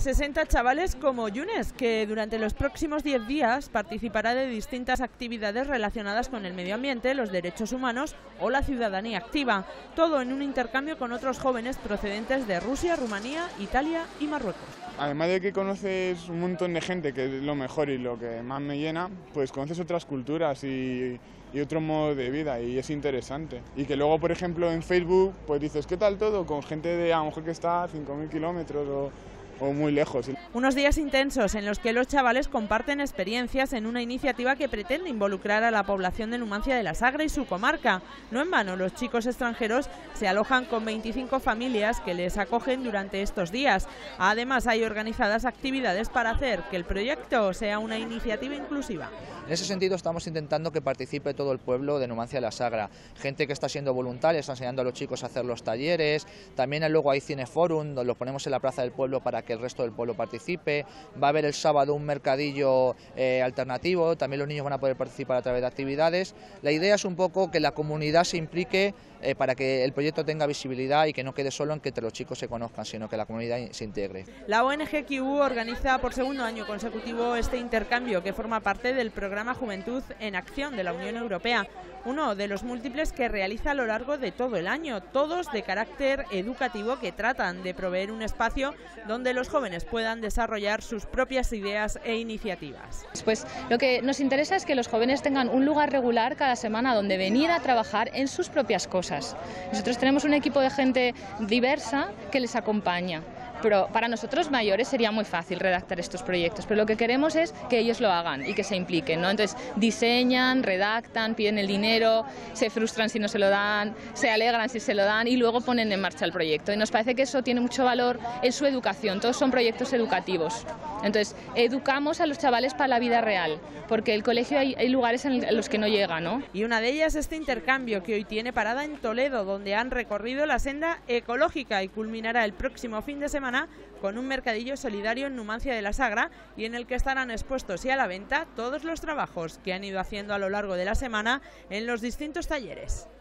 60 chavales como Yunes, que durante los próximos 10 días participará de distintas actividades relacionadas con el medio ambiente, los derechos humanos o la ciudadanía activa. Todo en un intercambio con otros jóvenes procedentes de Rusia, Rumanía, Italia y Marruecos. Además de que conoces un montón de gente, que es lo mejor y lo que más me llena, pues conoces otras culturas y otro modo de vida, y es interesante. Y que luego, por ejemplo, en Facebook, pues dices, ¿qué tal todo? Con gente de a lo mejor que está a 5.000 kilómetros o muy lejos. Unos días intensos en los que los chavales comparten experiencias en una iniciativa que pretende involucrar a la población de Numancia de la Sagra y su comarca. No en vano, los chicos extranjeros se alojan con 25 familias que les acogen durante estos días. Además, hay organizadas actividades para hacer que el proyecto sea una iniciativa inclusiva. En ese sentido estamos intentando que participe todo el pueblo de Numancia de la Sagra, gente que está siendo voluntaria, está enseñando a los chicos a hacer los talleres, también luego hay cineforum, donde lo ponemos en la plaza del pueblo para que el resto del pueblo participe, va a haber el sábado un mercadillo alternativo, también los niños van a poder participar a través de actividades. La idea es un poco que la comunidad se implique para que el proyecto tenga visibilidad y que no quede solo en que entre los chicos se conozcan, sino que la comunidad se integre. La ONG QU organiza por segundo año consecutivo este intercambio que forma parte del programa Juventud en Acción de la Unión Europea, uno de los múltiples que realiza a lo largo de todo el año, todos de carácter educativo, que tratan de proveer un espacio donde los jóvenes puedan desarrollar sus propias ideas e iniciativas. Pues lo que nos interesa es que los jóvenes tengan un lugar regular cada semana donde venir a trabajar en sus propias cosas. Nosotros tenemos un equipo de gente diversa que les acompaña. Pero para nosotros mayores sería muy fácil redactar estos proyectos, pero lo que queremos es que ellos lo hagan y que se impliquen, ¿no? Entonces diseñan, redactan, piden el dinero, se frustran si no se lo dan, se alegran si se lo dan y luego ponen en marcha el proyecto. Y nos parece que eso tiene mucho valor en su educación, todos son proyectos educativos. Entonces educamos a los chavales para la vida real, porque el colegio hay lugares en los que no llega, ¿no? Y una de ellas este intercambio que hoy tiene parada en Toledo, donde han recorrido la senda ecológica y culminará el próximo fin de semana con un mercadillo solidario en Numancia de la Sagra y en el que estarán expuestos y a la venta todos los trabajos que han ido haciendo a lo largo de la semana en los distintos talleres.